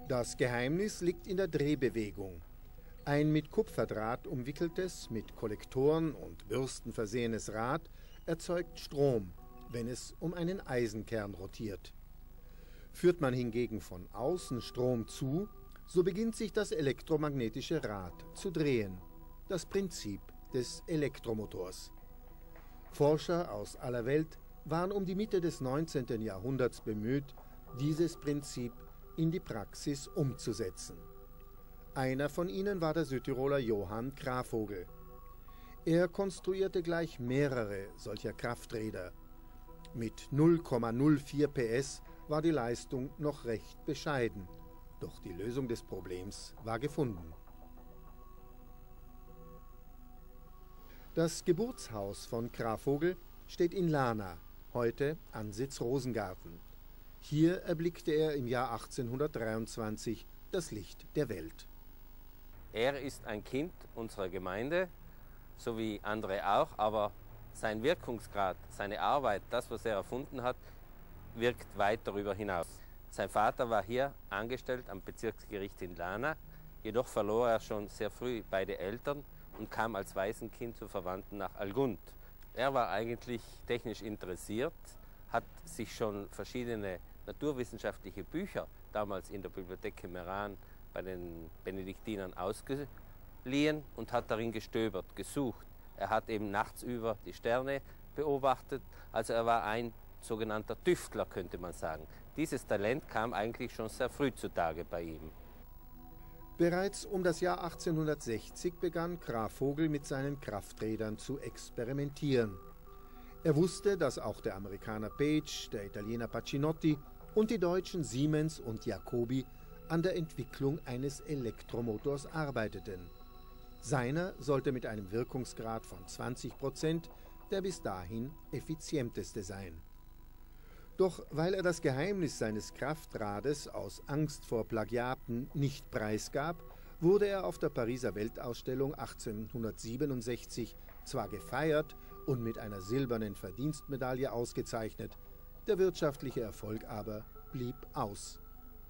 Das Geheimnis liegt in der Drehbewegung. Ein mit Kupferdraht umwickeltes, mit Kollektoren und Bürsten versehenes Rad erzeugt Strom, wenn es um einen Eisenkern rotiert. Führt man hingegen von außen Strom zu, so beginnt sich das elektromagnetische Rad zu drehen. Das Prinzip des Elektromotors. Forscher aus aller Welt waren um die Mitte des 19. Jahrhunderts bemüht, dieses Prinzip in die Praxis umzusetzen. Einer von ihnen war der Südtiroler Johann Krafogel. Er konstruierte gleich mehrere solcher Krafträder. Mit 0,04 PS war die Leistung noch recht bescheiden, doch die Lösung des Problems war gefunden. Das Geburtshaus von Krafogel steht in Lahna, heute Ansitz Rosengarten. Hier erblickte er im Jahr 1823 das Licht der Welt. Er ist ein Kind unserer Gemeinde, so wie andere auch, aber sein Wirkungsgrad, seine Arbeit, das, was er erfunden hat, wirkt weit darüber hinaus. Sein Vater war hier angestellt am Bezirksgericht in Lahna, jedoch verlor er schon sehr früh beide Eltern und kam als Waisenkind zu Verwandten nach Algund. Er war eigentlich technisch interessiert, hat sich schon verschiedene naturwissenschaftliche Bücher damals in der Bibliothek Meran bei den Benediktinern ausgeliehen und hat darin gestöbert, gesucht. Er hat eben nachts über die Sterne beobachtet, also er war ein sogenannter Tüftler, könnte man sagen. Dieses Talent kam eigentlich schon sehr früh zutage bei ihm. Bereits um das Jahr 1860 begann Krafogel mit seinen Krafträdern zu experimentieren. Er wusste, dass auch der Amerikaner Page, der Italiener Pacinotti und die Deutschen Siemens und Jacobi an der Entwicklung eines Elektromotors arbeiteten. Seiner sollte mit einem Wirkungsgrad von 20% der bis dahin effizienteste sein. Doch weil er das Geheimnis seines Kraftrades aus Angst vor Plagiaten nicht preisgab, wurde er auf der Pariser Weltausstellung 1867 zwar gefeiert und mit einer silbernen Verdienstmedaille ausgezeichnet, der wirtschaftliche Erfolg aber blieb aus.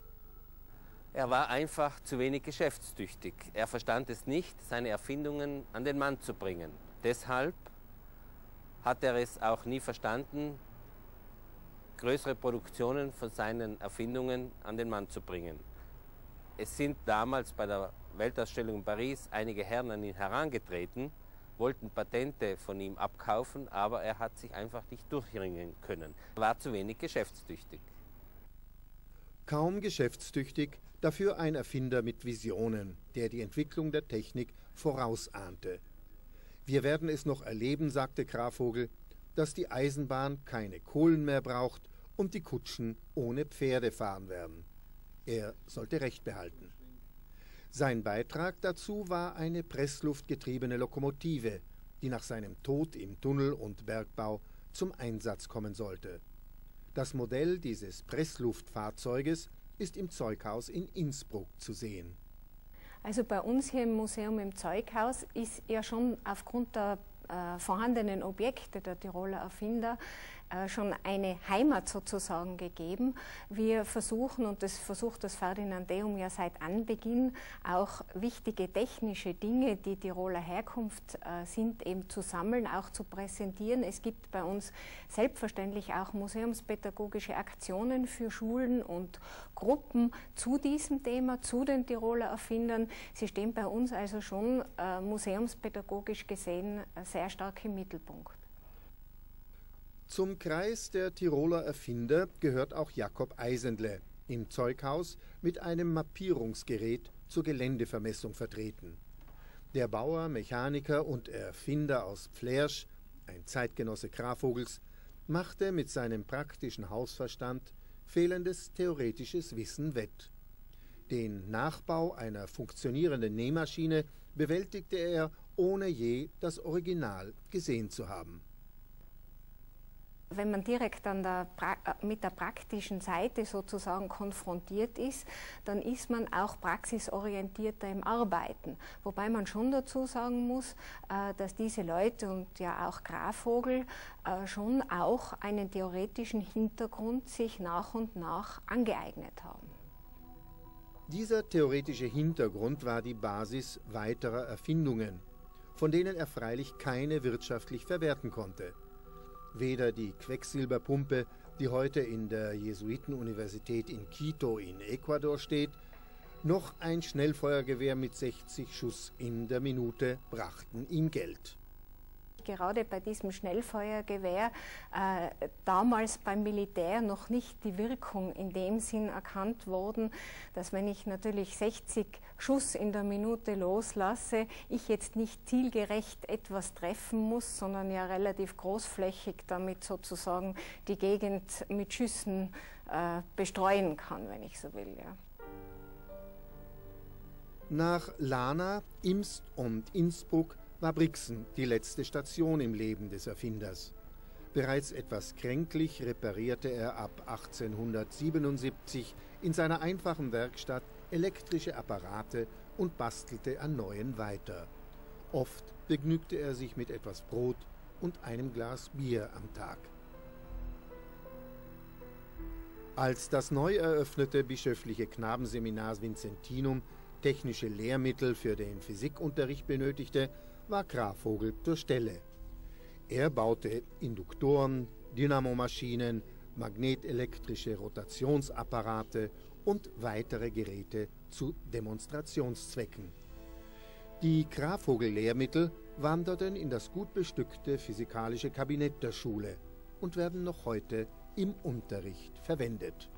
Er war einfach zu wenig geschäftstüchtig. Er verstand es nicht, seine Erfindungen an den Mann zu bringen. Deshalb hat er es auch nie verstanden, größere Produktionen von seinen Erfindungen an den Mann zu bringen. Es sind damals bei der Weltausstellung in Paris einige Herren an ihn herangetreten, wollten Patente von ihm abkaufen, aber er hat sich einfach nicht durchringen können. Er war zu wenig geschäftstüchtig. Kaum geschäftstüchtig, dafür ein Erfinder mit Visionen, der die Entwicklung der Technik vorausahnte. Wir werden es noch erleben, sagte Krafogel, dass die Eisenbahn keine Kohlen mehr braucht und die Kutschen ohne Pferde fahren werden. Er sollte Recht behalten. Sein Beitrag dazu war eine pressluftgetriebene Lokomotive, die nach seinem Tod im Tunnel- und Bergbau zum Einsatz kommen sollte. Das Modell dieses Pressluftfahrzeuges ist im Zeughaus in Innsbruck zu sehen. Also bei uns hier im Museum im Zeughaus ist ja schon aufgrund der vorhandenen Objekte der Tiroler Erfinder schon eine Heimat sozusagen gegeben. Wir versuchen, und das versucht das Ferdinandeum ja seit Anbeginn, auch wichtige technische Dinge, die Tiroler Herkunft sind, eben zu sammeln, auch zu präsentieren. Es gibt bei uns selbstverständlich auch museumspädagogische Aktionen für Schulen und Gruppen zu diesem Thema, zu den Tiroler Erfindern. Sie stehen bei uns also schon museumspädagogisch gesehen sehr stark im Mittelpunkt. Zum Kreis der Tiroler Erfinder gehört auch Jakob Eisendle, im Zeughaus mit einem Mappierungsgerät zur Geländevermessung vertreten. Der Bauer, Mechaniker und Erfinder aus Pflärsch, ein Zeitgenosse Krafogels, machte mit seinem praktischen Hausverstand fehlendes theoretisches Wissen wett. Den Nachbau einer funktionierenden Nähmaschine bewältigte er, ohne je das Original gesehen zu haben. Wenn man direkt mit der praktischen Seite sozusagen konfrontiert ist, dann ist man auch praxisorientierter im Arbeiten. Wobei man schon dazu sagen muss, dass diese Leute und ja auch Krafogel schon auch einen theoretischen Hintergrund sich nach und nach angeeignet haben. Dieser theoretische Hintergrund war die Basis weiterer Erfindungen, von denen er freilich keine wirtschaftlich verwerten konnte. Weder die Quecksilberpumpe, die heute in der Jesuitenuniversität in Quito in Ecuador steht, noch ein Schnellfeuergewehr mit 60 Schuss in der Minute brachten ihm Geld. Gerade bei diesem Schnellfeuergewehr damals beim Militär noch nicht die Wirkung in dem Sinn erkannt worden, dass wenn ich natürlich 60 Schuss in der Minute loslasse, ich jetzt nicht zielgerecht etwas treffen muss, sondern ja relativ großflächig damit sozusagen die Gegend mit Schüssen bestreuen kann, wenn ich so will. Ja. Nach Lana, Imst und Innsbruck war Brixen die letzte Station im Leben des Erfinders. Bereits etwas kränklich reparierte er ab 1877 in seiner einfachen Werkstatt elektrische Apparate und bastelte an neuen weiter. Oft begnügte er sich mit etwas Brot und einem Glas Bier am Tag. Als das neu eröffnete bischöfliche Knabenseminar Vincentinum technische Lehrmittel für den Physikunterricht benötigte, war Krafogel zur Stelle. Er baute Induktoren, Dynamomaschinen, magnetelektrische Rotationsapparate und weitere Geräte zu Demonstrationszwecken. Die Krafogel-Lehrmittel wanderten in das gut bestückte physikalische Kabinett der Schule und werden noch heute im Unterricht verwendet.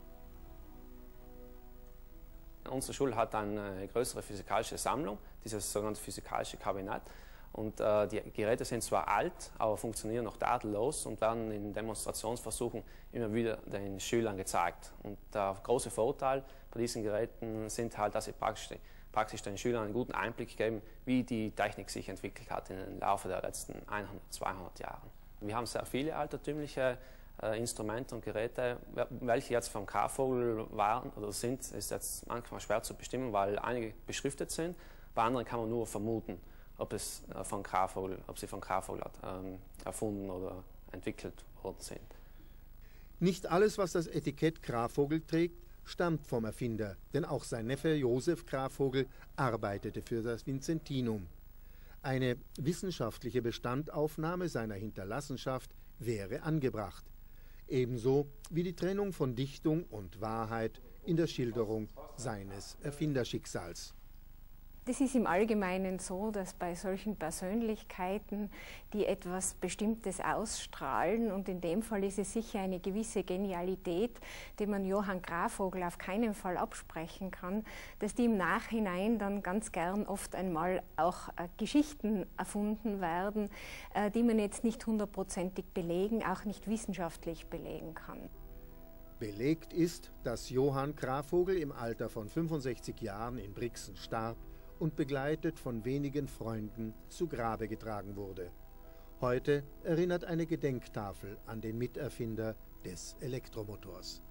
Unsere Schule hat eine größere physikalische Sammlung, dieses sogenannte physikalische Kabinett. Und die Geräte sind zwar alt, aber funktionieren noch tadellos und werden in Demonstrationsversuchen immer wieder den Schülern gezeigt. Und der große Vorteil bei diesen Geräten sind halt, dass sie praktisch den Schülern einen guten Einblick geben, wie die Technik sich entwickelt hat im Laufe der letzten 100, 200 Jahre. Wir haben sehr viele altertümliche Instrumente und Geräte, welche jetzt vom Krafogel waren oder sind, ist jetzt manchmal schwer zu bestimmen, weil einige beschriftet sind, bei anderen kann man nur vermuten, ob sie von Krafogel erfunden oder entwickelt worden sind. Nicht alles, was das Etikett Krafogel trägt, stammt vom Erfinder, denn auch sein Neffe Josef Krafogel arbeitete für das Vincentinum. Eine wissenschaftliche Bestandaufnahme seiner Hinterlassenschaft wäre angebracht, ebenso wie die Trennung von Dichtung und Wahrheit in der Schilderung seines Erfinderschicksals. Das ist im Allgemeinen so, dass bei solchen Persönlichkeiten, die etwas Bestimmtes ausstrahlen, und in dem Fall ist es sicher eine gewisse Genialität, die man Johann Krafogel auf keinen Fall absprechen kann, dass die im Nachhinein dann ganz gern oft einmal auch Geschichten erfunden werden, die man jetzt nicht hundertprozentig belegen, auch nicht wissenschaftlich belegen kann. Belegt ist, dass Johann Krafogel im Alter von 65 Jahren in Brixen starb und begleitet von wenigen Freunden zu Grabe getragen wurde. Heute erinnert eine Gedenktafel an den Miterfinder des Elektromotors.